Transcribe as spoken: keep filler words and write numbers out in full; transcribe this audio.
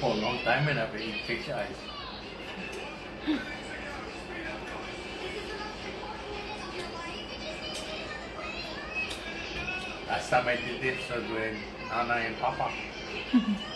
For a long time and I've eaten fish eyes. Last time I did this was with Nana and Papa.